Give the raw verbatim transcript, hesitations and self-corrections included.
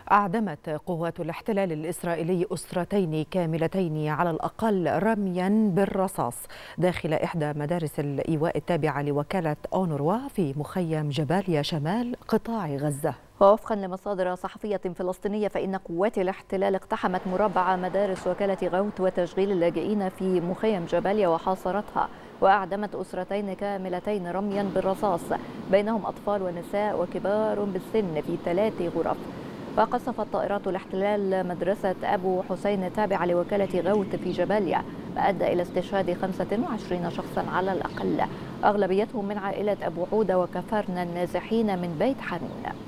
أعدمت قوات الاحتلال الإسرائيلي أسرتين كاملتين على الأقل رميا بالرصاص داخل إحدى مدارس الإيواء التابعة لوكالة أونروا في مخيم جباليا شمال قطاع غزة. ووفقا لمصادر صحفية فلسطينية فإن قوات الاحتلال اقتحمت مربع مدارس وكالة غوث وتشغيل اللاجئين في مخيم جباليا وحاصرتها، وأعدمت أسرتين كاملتين رميا بالرصاص بينهم أطفال ونساء وكبار بالسن في ثلاث غرف. وقصفت طائرات الاحتلال مدرسة أبو حسين التابعة لوكالة غوث في جباليا، ما أدى إلى استشهاد خمسة وعشرين شخصا على الأقل، أغلبيتهم من عائلة أبو عودة وكفرنا النازحين من بيت حنون.